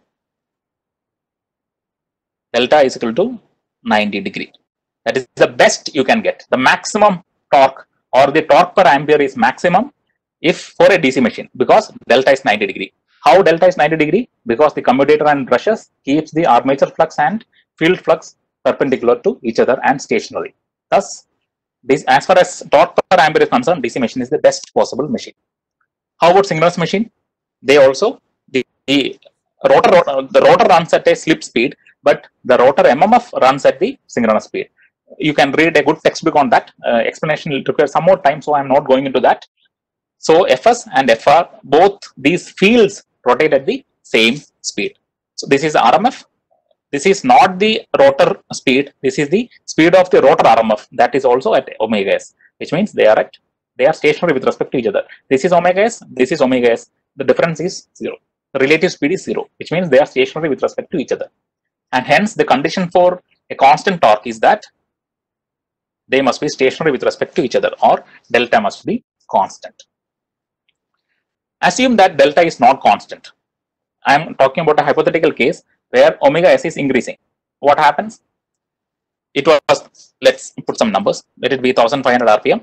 delta is equal to 90 degree. That is the best you can get. The maximum torque or the torque per ampere is maximum if for a DC machine, because delta is 90 degree. How delta is 90 degree? Because the commutator and brushes keeps the armature flux and field flux perpendicular to each other and stationary. Thus, this, as far as torque per ampere is concerned, DC machine is the best possible machine. How about synchronous machine? They also, the rotor runs at a slip speed, but the rotor MMF runs at the synchronous speed. You can read a good textbook on that. Explanation will require some more time, so I am not going into that. So Fs and Fr, both these fields rotate at the same speed. So this is RMF. This is not the rotor speed. This is the speed of the rotor RMF. That is also at omega s, which means they are stationary with respect to each other. This is omega s. This is omega s. The difference is 0. The relative speed is 0, which means they are stationary with respect to each other. And hence, the condition for a constant torque is that they must be stationary with respect to each other, or delta must be constant. Assume that delta is not constant. I am talking about a hypothetical case. where omega s is increasing. What happens? It was, let's put some numbers. Let it be 1500 RPM.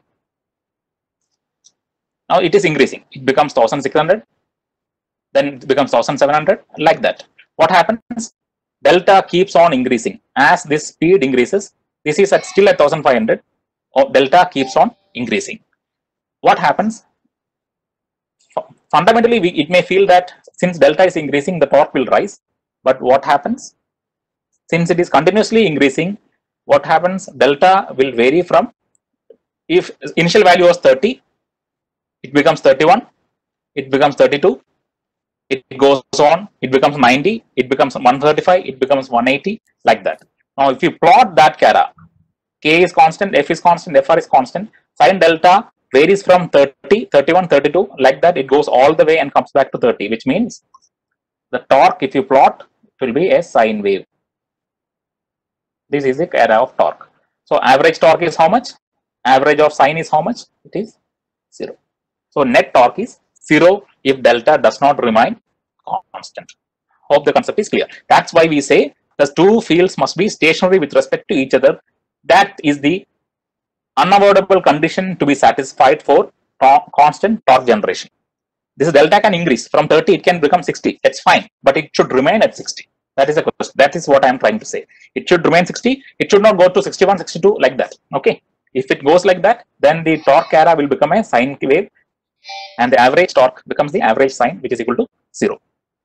Now it is increasing. It becomes 1600. Then it becomes 1700, like that. What happens? Delta keeps on increasing. As this speed increases, this is still at 1500. Delta keeps on increasing. What happens? Fundamentally, it may feel that since delta is increasing, the torque will rise. But what happens? Since it is continuously increasing, what happens? Delta will vary from, if initial value was 30, it becomes 31, it becomes 32, it goes on, it becomes 90, it becomes 135, it becomes 180, like that. Now, if you plot that cara, K is constant, F is constant, Fr is constant, sin delta varies from 30, 31, 32, like that. It goes all the way and comes back to 30, which means the torque, if you plot, it will be a sine wave. This is the cara of torque. So, average torque is how much? Average of sine is how much? It is 0. So, net torque is 0 if delta does not remain constant. Hope the concept is clear. That's why we say the two fields must be stationary with respect to each other. That is the unavoidable condition to be satisfied for constant torque generation. This delta can increase from 30, it can become 60. That's fine, but it should remain at 60. That is a question. That is what I am trying to say. It should remain 60. It should not go to 61, 62, like that. Okay. If it goes like that, then the torque cara will become a sine wave, and the average torque becomes the average sine, which is equal to 0.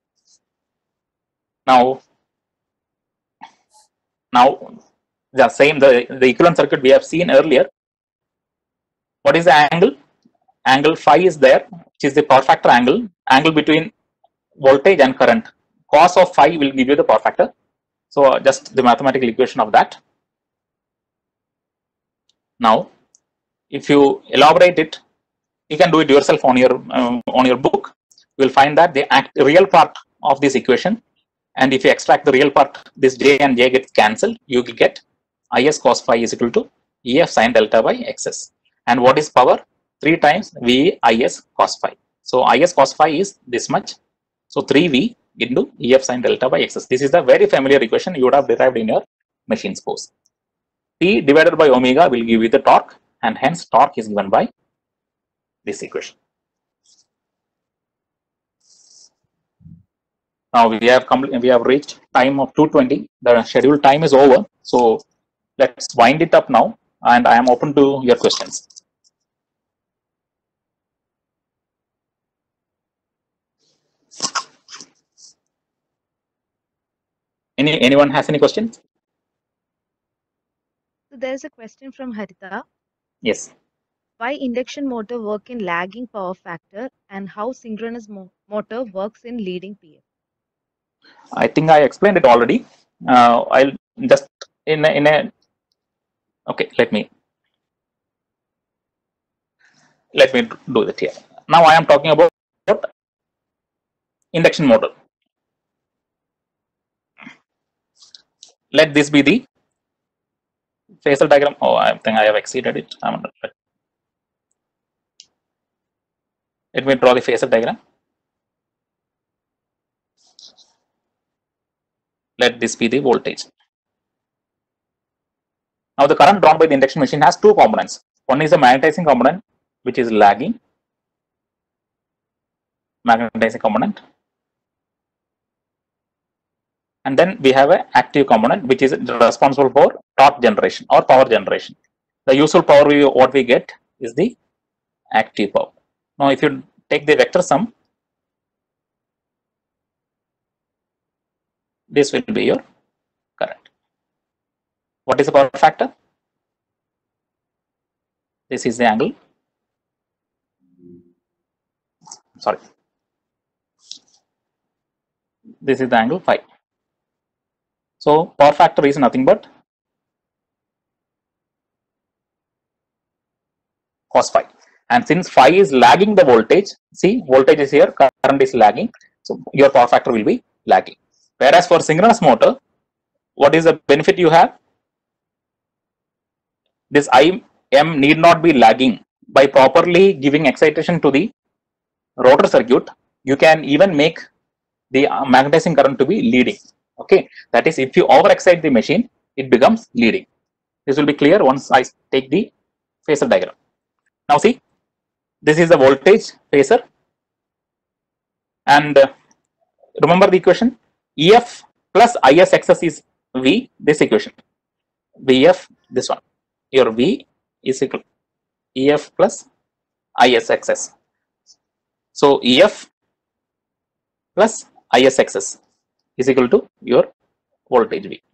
Now the same, the equivalent circuit we have seen earlier. What is the angle? Angle phi is there, which is the power factor angle between voltage and current. Cos of phi will give you the power factor. So just the mathematical equation of that. Now, if you elaborate it, you can do it yourself on your book. You will find that the real part of this equation, and if you extract the real part, this j and j gets cancelled. You will get is cos phi is equal to EF sin delta by xs. And what is power? 3 times V is cos phi. So is cos phi is this much. So 3V into EF sin delta by xs. This is the very familiar equation you would have derived in your machines course. T divided by omega will give you the torque, and hence torque is given by this equation. Now we have reached time of 2:20. The scheduled time is over. So let's wind it up now, and I am open to your questions. Anyone has any questions? So there's a question from Harita. Yes. Why induction motor work in lagging power factor, and how synchronous motor works in leading PF? I think I explained it already. I'll just okay. Let me do that here. Now I am talking about induction motor. Let this be the phasor diagram. Oh, I think I have exceeded it. Let me draw the phasor diagram. Let this be the voltage. Now the current drawn by the induction machine has two components. One is the magnetizing component, which is lagging. Magnetizing component. And then we have an active component, which is responsible for torque generation or power generation. The usual power what we get is the active power. Now if you take the vector sum, this will be your current. What is the power factor? This is the angle. Sorry. This is the angle phi. So power factor is nothing but cos phi. And since phi is lagging the voltage, see, voltage is here, current is lagging. So your power factor will be lagging. Whereas for synchronous motor, what is the benefit you have? This IM need not be lagging. By properly giving excitation to the rotor circuit, you can even make the magnetizing current to be leading. Okay, that is, if you overexcite the machine, it becomes leading. This will be clear once I take the phasor diagram. Now see, this is the voltage phasor, and remember the equation, EF plus ISXS is V, this equation, VF, this one, your V is equal EF plus ISXS. So EF plus ISXS is equal to your voltage V.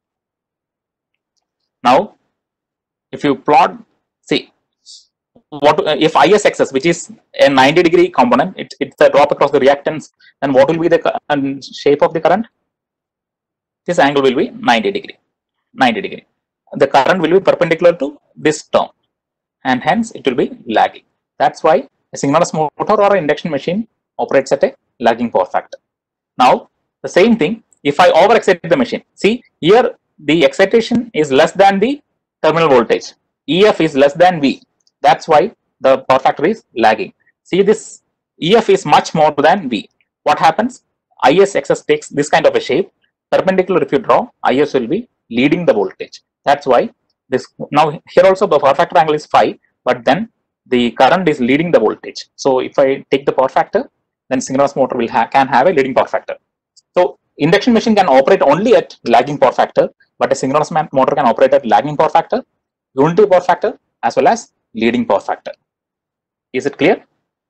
Now, if you plot, see, what if ISXS, which is a 90-degree component, it's a drop across the reactance, then what will be the shape of the current? This angle will be 90 degree. The current will be perpendicular to this term, and hence it will be lagging. That's why a synchronous motor or an induction machine operates at a lagging power factor. Now, the same thing, if I overexcite the machine, see here the excitation is less than the terminal voltage. EF is less than V. That's why the power factor is lagging. See, this EF is much more than V. What happens? ISXS takes this kind of a shape. Perpendicular, if you draw, IS will be leading the voltage. That's why this, now here also the power factor angle is phi, but then the current is leading the voltage. So if I take the power factor, then synchronous motor will can have a leading power factor. So induction machine can operate only at lagging power factor, but a synchronous motor can operate at lagging power factor, unity power factor, as well as leading power factor. Is it clear?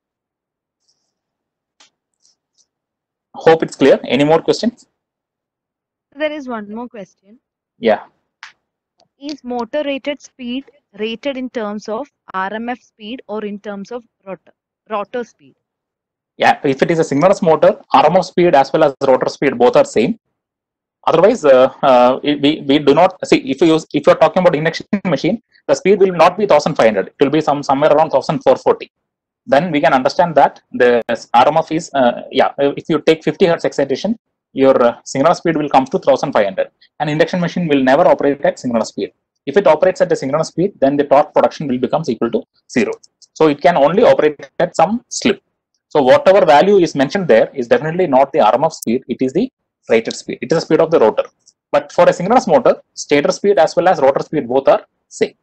Hope it's clear. Any more questions? There is one more question. Yeah. Is motor rated speed rated in terms of RMF speed or in terms of rotor speed? Yeah, if it is a synchronous motor, RMF speed as well as rotor speed both are same. Otherwise, we do not see, if you are talking about induction machine, the speed will not be 1500. It will be somewhere around 1440. Then we can understand that the RMF is if you take 50 hertz excitation, your synchronous speed will come to 1500. An induction machine will never operate at synchronous speed. If it operates at the synchronous speed, then the torque production will becomes equal to 0. So it can only operate at some slip. So whatever value is mentioned there is definitely not the RMF speed, it is the rated speed. It is the speed of the rotor. But for a synchronous motor, stator speed as well as rotor speed both are same.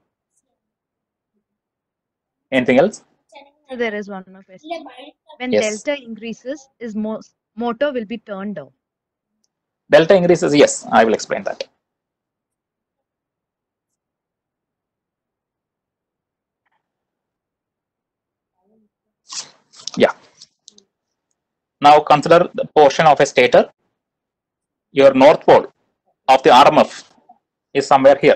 Anything else? There is one more question. When Yes. delta increases, is motor will be turned off. Delta increases, yes, I will explain that. Yeah. Now consider the portion of a stator. Your north pole of the RMF is somewhere here.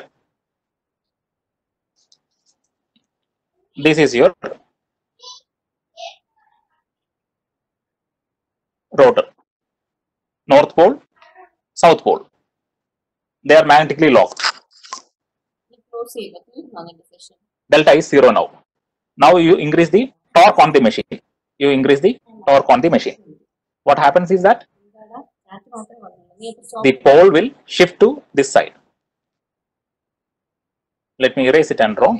This is your rotor. North pole, south pole. They are magnetically locked. Delta is 0 now. Now you increase the torque on the machine. You increase the torque on the machine. What happens is that the pole will shift to this side. Let me erase it and draw.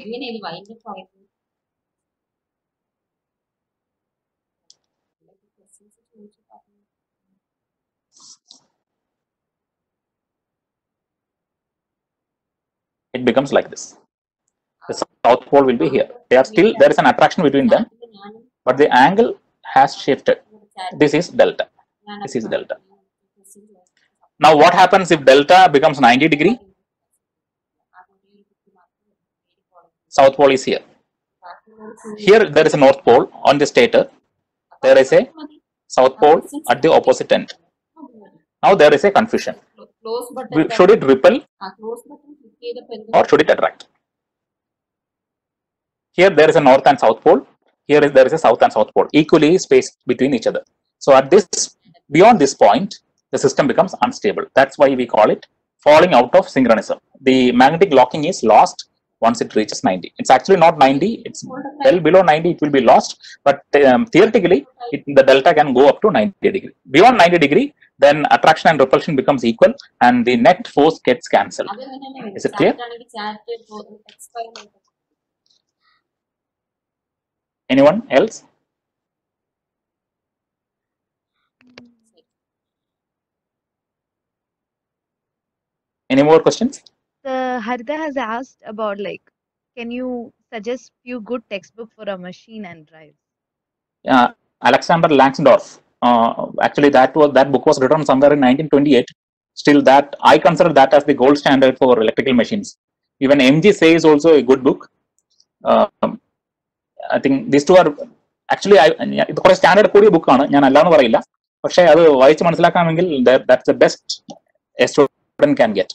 It becomes like this. The south pole will be here. They are still, there is an attraction between them, but the angle has shifted. This is delta. This is delta. Now what happens if delta becomes 90 degree? South pole is here. Here there is a north pole on the stator. There is a south pole at the opposite end. Now there is a confusion. Should it repel or should it attract? Here there is a north and south pole. Here there is a south and south pole, equally spaced between each other. So at this, beyond this point, the system becomes unstable. That's why we call it falling out of synchronism. The magnetic locking is lost once it reaches 90. It's actually not 90. It's well below 90. It will be lost. But theoretically, the delta can go up to 90 degree. Beyond 90 degree, then attraction and repulsion becomes equal, and the net force gets cancelled. Is it clear? Anyone else? Any more questions? Harita has asked about like, can you suggest few good textbook for a machine and drive? Alexander Langsdorff. Actually, that book was written somewhere in 1928. Still, that I consider that as the gold standard for electrical machines. Even MG says also a good book. I think these two are actually ഇത് കുറെ standard കൂടിയ ബുക്കാണ്, ഞാൻ അല്ലാന്ന് പറയില്ല. പക്ഷെ അത് വായിച്ച് മനസ്സിലാക്കാമെങ്കിൽ that's the best a student can get.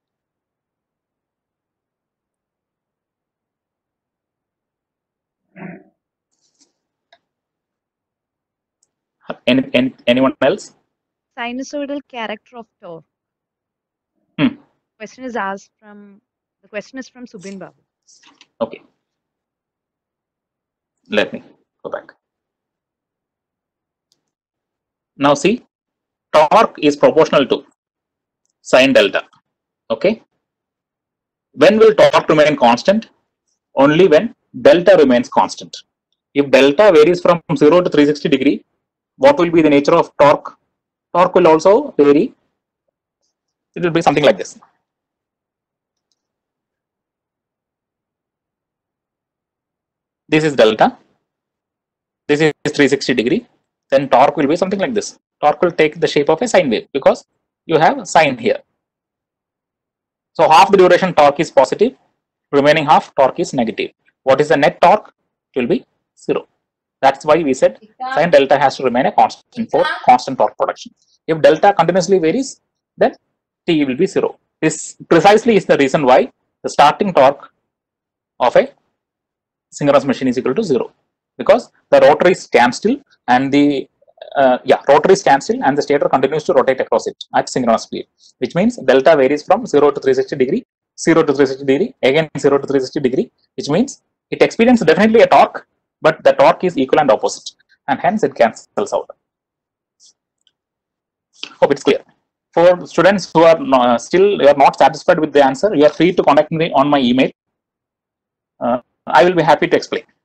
Anyone else? Sinusoidal character of torque. Question is asked from, the question is from Subin Babu. Okay. Let me go back. Now see, torque is proportional to sine delta. Okay. When will torque remain constant? Only when delta remains constant. If delta varies from 0 to 360 degree, what will be the nature of torque? Torque will also vary. It will be something like this. This is delta. This is 360 degree. Then torque will be something like this. Torque will take the shape of a sine wave because you have sine here. So half the duration torque is positive, remaining half torque is negative. What is the net torque? It will be 0. That's why we said sine delta has to remain a constant for constant torque production. If delta continuously varies, then T will be 0. This precisely is the reason why the starting torque of a synchronous machine is equal to 0, because the rotor is standstill and the rotor is standstill and the stator continues to rotate across it at synchronous speed, which means delta varies from 0 to 360 degree, 0 to 360 degree, again 0 to 360 degree, which means it experiences definitely a torque, but the torque is equal and opposite, and hence it cancels out. Hope it's clear. For students who are still not satisfied with the answer, you are free to contact me on my email. I will be happy to explain.